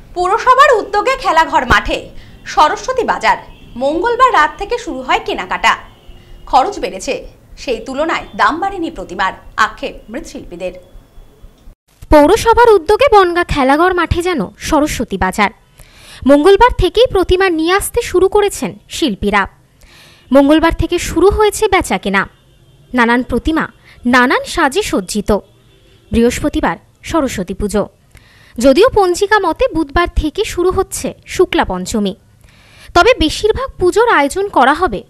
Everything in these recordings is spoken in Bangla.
পুরসভার উদ্যোগে খেলাঘর মাঠে সরস্বতী বাজার। মঙ্গলবার রাত থেকে শুরু হয় কেনাকাটা। খরচ বেড়েছে, সেই তুলনায় দাম বাড়েনি প্রতিমার, আক্ষেপ মৃৎশিল্পীদের। পৌরসভার উদ্যোগে বনগা খেলাঘর মাঠে যেন সরস্বতী বাজার। মঙ্গলবার থেকেই প্রতিমা নিয়ে আসতে শুরু করেছেন শিল্পীরা। মঙ্গলবার থেকে শুরু হয়েছে বেচাকেনা। নানান প্রতিমা নানান সাজে সজ্জিত। বৃহস্পতিবার সরস্বতী পুজো, যদিও পঞ্জিকা মতে বুধবার থেকে শুরু হচ্ছে শুক্লা পঞ্চমী। তবে বেশিরভাগ পুজোর আয়োজন করা হবে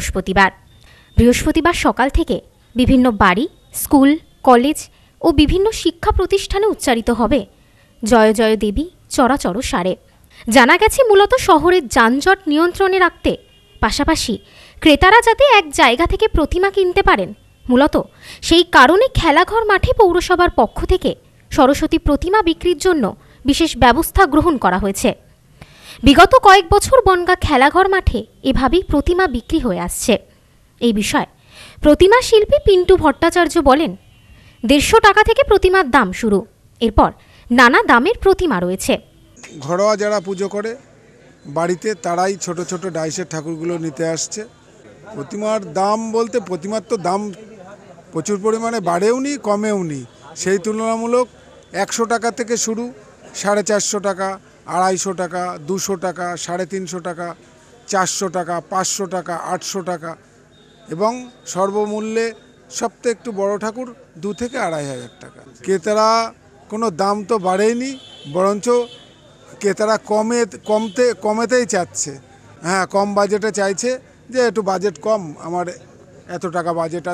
বৃহস্পতিবার সকাল থেকে বিভিন্ন বাড়ি, স্কুল, কলেজ ও বিভিন্ন শিক্ষা প্রতিষ্ঠানে উচ্চারিত হবে জয় জয় দেবী চরাচর সারে। জানা গেছে মূলত শহরের যানজট নিয়ন্ত্রণে রাখতে, পাশাপাশি ক্রেতারা যাতে এক জায়গা থেকে প্রতিমা কিনতে পারেন, মূলত সেই কারণে খেলাঘর মাঠে পৌরসভার পক্ষ থেকে সরস্বতী প্রতিমা বিক্রির জন্য বিশেষ ব্যবস্থা গ্রহণ করা হয়েছে। বিগত কয়েক বছর বনগা খেলাঘর মাঠে এভাবেই প্রতিমা বিক্রি হয়ে আসছে। এই বিষয়ে প্রতিমা শিল্পী পিন্টু ভট্টাচার্য বলেন, 150 টাকা থেকে প্রতিমার দাম শুরু, এরপর নানা দামের প্রতিমা রয়েছে। ঘরোয়া যারা পুজো করে বাড়িতে, তারাই ছোট ছোট ডাইসের ঠাকুরগুলো নিতে আসছে। প্রতিমার দাম বলতে, প্রতিমার তো দাম প্রচুর পরিমাণে বাড়েও নি কমেও নি, সেই তুলনামূলক 100 টাকা থেকে শুরু, 450 টাকা, 250 টাকা, 200 টাকা, 350 টাকা, 400 টাকা, 500 টাকা, 800 টাকা এবং সর্বমূল্যে সবথেকে একটু বড় ঠাকুর 2 থেকে 2500 টাকা। ক্রেতারা কোনো দাম তো বাড়েনি, বরঞ্চ ক্রেতারা কমেতেই চাচ্ছে। হ্যাঁ, কম বাজেটে চাইছে, যে একটু বাজেট কম, আমার এত টাকা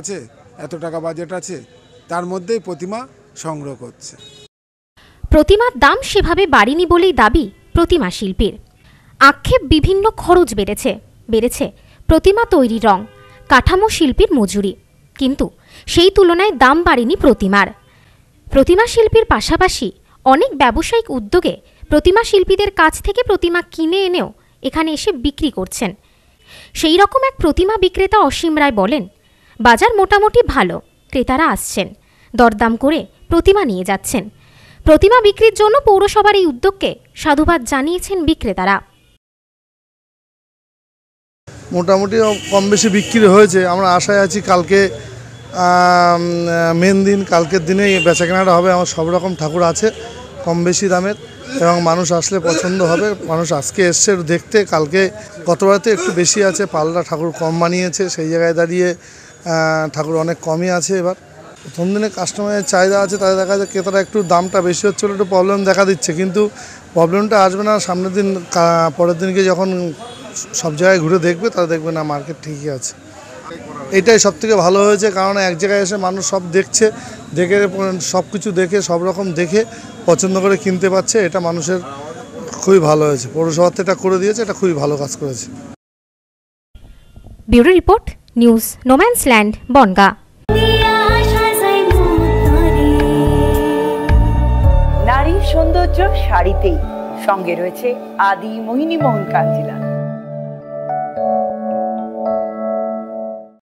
বাজেট আছে, তার মধ্যেই প্রতিমা সংগ্রহ করছে। প্রতিমার দাম সেভাবে বাড়েনি বলেই দাবি প্রতিমা শিল্পীর। আক্ষেপ বিভিন্ন খরচ বেড়েছে প্রতিমা তৈরির রং, কাঠামো শিল্পীর মজুরি, কিন্তু সেই তুলনায় দাম বাড়েনি প্রতিমার। প্রতিমা শিল্পীর পাশাপাশি অনেক ব্যবসায়িক উদ্যোগে প্রতিমা শিল্পীদের কাছ থেকে প্রতিমা কিনে এনেও এখানে এসে বিক্রি করছেন। সেই রকম এক প্রতিমা বিক্রেতা অসীম রায় বলেন, বাজার মোটামুটি ভালো, ক্রেতারা আসছেন, দরদাম করে প্রতিমা নিয়ে যাচ্ছেন। প্রতিমা বিক্রির জন্য পৌরসভার এই উদ্যোগকে সাধুবাদ জানিয়েছেন বিক্রেতারা। মোটামুটি কম বেশি বিক্রি হয়েছে। আমরা আশায় আছি কালকে মেন দিন, কালকের দিনে বেচাকেনাটা হবে। আমার সব রকম ঠাকুর আছে কম বেশি দামের, এবং মানুষ আসলে পছন্দ হবে। মানুষ আজকে এসছে দেখতে, কালকে গতবারেতে একটু বেশি আছে, পাল্লা ঠাকুর কম বানিয়েছে, সেই জায়গায় দাঁড়িয়ে ঠাকুর অনেক কমই আছে। এবার প্রথম দিনে কাস্টমারের চাহিদা আছে, তাদের দেখা যায় ক্রেতারা একটু দামটা বেশি হচ্ছিল, একটু প্রবলেম দেখা দিচ্ছে, কিন্তু প্রবলেমটা আসবে না সামনের দিন। পরের দিনকে যখন সব জায়গায় ঘুরে দেখবে, তারা দেখবে না মার্কেট ঠিকই আছে। এটাই সব থেকে ভালো হয়েছে, কারণ এক জায়গায় এসে মানুষ সব দেখছে, দেখে সব কিছু দেখে সব রকম দেখে পছন্দ করে কিনতে পারছে। এটা মানুষের খুবই ভালো হয়েছে। পৌরসভা এটা করে দিয়েছে, এটা খুবই ভালো কাজ করেছে। Bureau report, news no man's land, Bongaon. নারীর সৌন্দর্য শাড়িতেই, সঙ্গে রয়েছে আদি মোহিনী মোহন কাঞ্জিলাল।